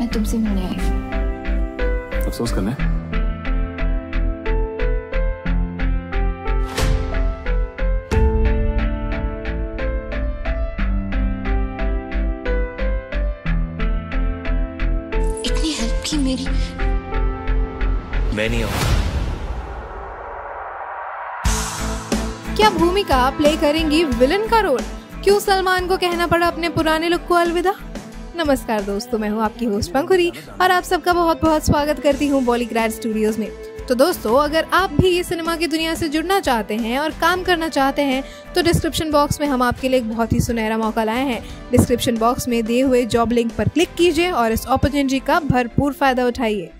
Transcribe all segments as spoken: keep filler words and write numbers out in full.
तुमसे मिलने आई हूँ। अफसोस करना है? इतनी हेल्प की मेरी। मैं नहीं आऊंगा। क्या भूमिका प्ले करेंगी विलन का रोल? क्यों सलमान को कहना पड़ा अपने पुराने लुक को अलविदा? नमस्कार दोस्तों, मैं हूं आपकी होस्ट पंखुरी और आप सबका बहुत बहुत स्वागत करती हूं बॉलीग्रैड स्टूडियोज में। तो दोस्तों, अगर आप भी सिनेमा की दुनिया से जुड़ना चाहते हैं और काम करना चाहते हैं तो डिस्क्रिप्शन बॉक्स में हम आपके लिए एक बहुत ही सुनहरा मौका लाए हैं। डिस्क्रिप्शन बॉक्स में दिए हुए जॉब लिंक पर क्लिक कीजिए और इस अपॉर्चुनिटी का भरपूर फायदा उठाइए।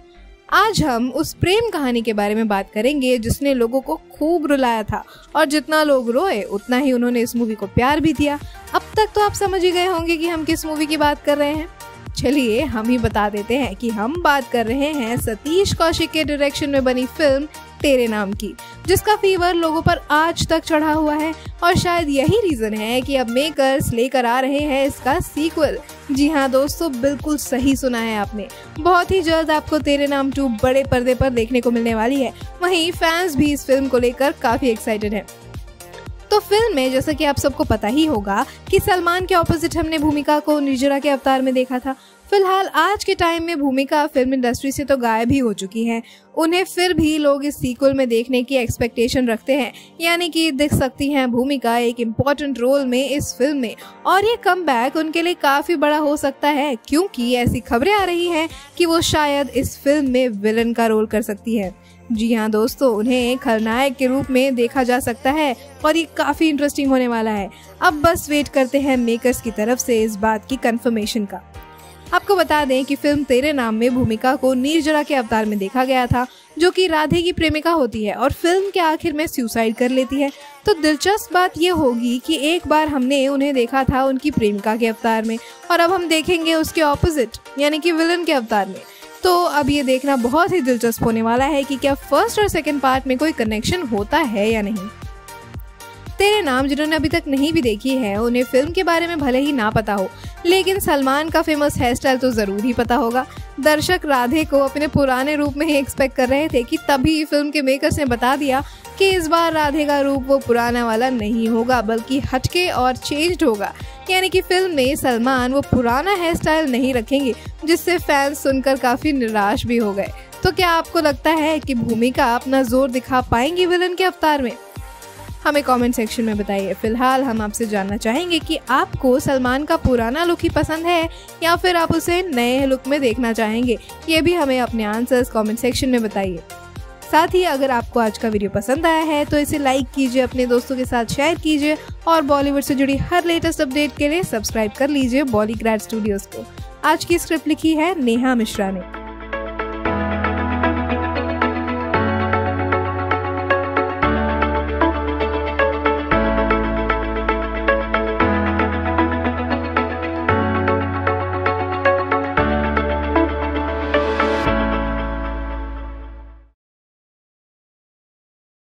आज हम उस प्रेम कहानी के बारे में बात करेंगे जिसने लोगों को खूब रुलाया था और जितना लोग रोए उतना ही उन्होंने इस मूवी को प्यार भी दिया। अब तक तो आप समझ ही गए होंगे कि हम किस मूवी की बात कर रहे हैं। चलिए हम ही बता देते हैं कि हम बात कर रहे हैं सतीश कौशिक के डायरेक्शन में बनी फिल्म तेरे नाम की, जिसका फीवर लोगों पर आज तक चढ़ा हुआ है और शायद यही रीजन है कि अब मेकर्स लेकर आ रहे हैं इसका सीक्वल। जी हाँ दोस्तों, बिल्कुल सही सुना है आपने। बहुत ही जल्द आपको तेरे नाम टू बड़े पर्दे पर देखने को मिलने वाली है। वहीं फैंस भी इस फिल्म को लेकर काफी एक्साइटेड हैं। तो फिल्म में जैसा कि आप सबको पता ही होगा कि सलमान के ऑपोजिट हमने भूमिका को निर्जरा के अवतार में देखा था। फिलहाल आज के टाइम में भूमिका फिल्म इंडस्ट्री से तो गायब ही हो चुकी हैं। उन्हें फिर भी लोग इस सीक्वल में देखने की एक्सपेक्टेशन रखते हैं, यानी कि दिख सकती हैं भूमिका एक इम्पोर्टेंट रोल में इस फिल्म में। और ये कमबैक उनके लिए काफी बड़ा हो सकता है, क्योंकि ऐसी खबरें आ रही हैं कि वो शायद इस फिल्म में विलन का रोल कर सकती है। जी हाँ दोस्तों, उन्हें खलनायक के रूप में देखा जा सकता है और ये काफी इंटरेस्टिंग होने वाला है। अब बस वेट करते हैं मेकर्स की तरफ से इस बात की कंफर्मेशन का। आपको बता दें कि फिल्म तेरे नाम में भूमिका को निर्जरा के अवतार में देखा गया था, जो कि राधे की प्रेमिका होती है और फिल्म के आखिर में सुसाइड कर लेती है। तो दिलचस्प बात यह होगी कि एक बार हमने उन्हें देखा था उनकी प्रेमिका के अवतार में और अब हम देखेंगे उसके ऑपोजिट यानी कि विलन के अवतार में। तो अब ये देखना बहुत ही दिलचस्प होने वाला है कि क्या फर्स्ट और सेकंड पार्ट में कोई कनेक्शन होता है या नहीं। तेरे नाम जिन्होंने अभी तक नहीं भी देखी है, उन्हें फिल्म के बारे में भले ही ना पता हो, लेकिन सलमान का फेमस हेयर स्टाइल तो जरूर ही पता होगा। दर्शक राधे को अपने पुराने रूप में ही एक्सपेक्ट कर रहे थे, कि तभी फिल्म के मेकर्स ने बता दिया कि इस बार राधे का रूप वो पुराना वाला नहीं होगा, बल्कि हटके और चेंज्ड होगा। यानी कि फिल्म में सलमान वो पुराना हेयर स्टाइल नहीं रखेंगे, जिससे फैंस सुनकर काफी निराश भी हो गए। तो क्या आपको लगता है कि भूमिका अपना जोर दिखा पाएंगी विलन के अवतार में? हमें कमेंट सेक्शन में बताइए। फिलहाल हम आपसे जानना चाहेंगे कि आपको सलमान का पुराना लुक ही पसंद है या फिर आप उसे नए लुक में देखना चाहेंगे। ये भी हमें अपने आंसर्स कमेंट सेक्शन में बताइए। साथ ही अगर आपको आज का वीडियो पसंद आया है तो इसे लाइक कीजिए, अपने दोस्तों के साथ शेयर कीजिए और बॉलीवुड से जुड़ी हर लेटेस्ट अपडेट के लिए सब्सक्राइब कर लीजिए बॉलीग्रैड स्टूडियोज को। आज की स्क्रिप्ट लिखी है नेहा मिश्रा ने।